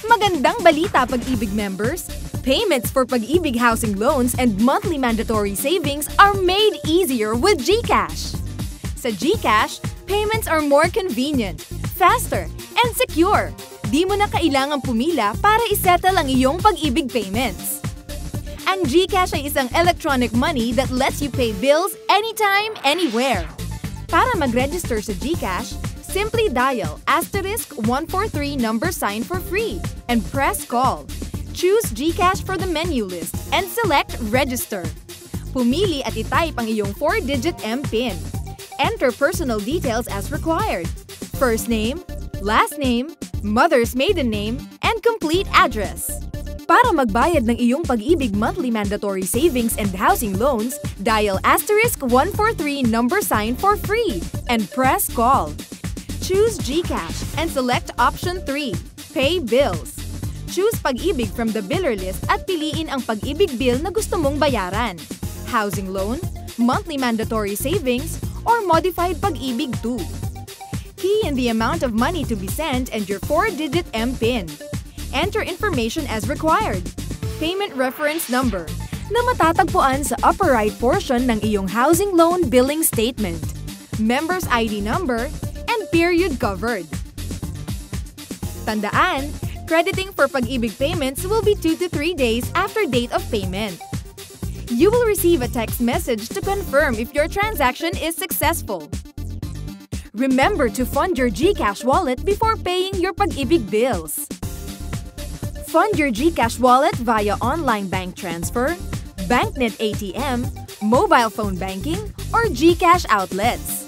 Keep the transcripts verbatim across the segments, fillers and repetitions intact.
Magandang balita, Pag-ibig members! Payments for Pag-ibig housing loans and monthly mandatory savings are made easier with GCash. Sa GCash, payments are more convenient, faster, and secure. Di mo na kailangang pumila para isettle ang iyong Pag-ibig payments. Ang GCash ay isang electronic money that lets you pay bills anytime, anywhere. Para mag-register sa GCash, simply dial asterisk one four three number sign for free and press call. Choose GCash for the menu list and select Register. Pumili at itype ang iyong four digit M PIN. Enter personal details as required. First name, last name, mother's maiden name, and complete address. Para magbayad ng iyong Pag-ibig monthly mandatory savings and housing loans, dial asterisk one four three number sign for free and press call. Choose GCash and select option three, Pay Bills. Choose Pag-ibig from the biller list at piliin ang Pag-ibig bill na gusto mong bayaran. Housing loan, monthly mandatory savings, or modified Pag-ibig two. Key in the amount of money to be sent and your four digit M PIN. Enter information as required. Payment reference number na matatagpuan sa upper right portion ng iyong housing loan billing statement. Member's I D number and period covered. Tandaan, crediting for Pag-ibig payments will be two to three days after date of payment. You will receive a text message to confirm if your transaction is successful. Remember to fund your GCash wallet before paying your Pag-ibig bills. Fund your GCash wallet via online bank transfer, BankNet A T M, mobile phone banking, or GCash outlets.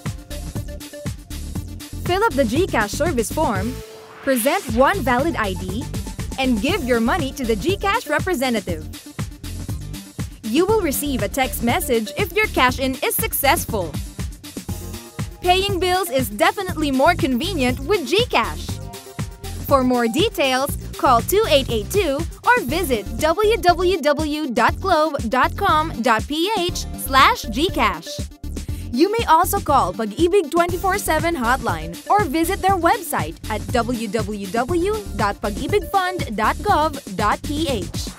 Fill up the GCash service form, present one valid I D, and give your money to the GCash representative. You will receive a text message if your cash-in is successful. Paying bills is definitely more convenient with GCash. For more details, call two eight eight two or visit w w w dot globe dot com dot p h slash GCash. You may also call Pag-ibig twenty-four seven hotline or visit their website at w w w dot pag ibig fund dot gov dot p h.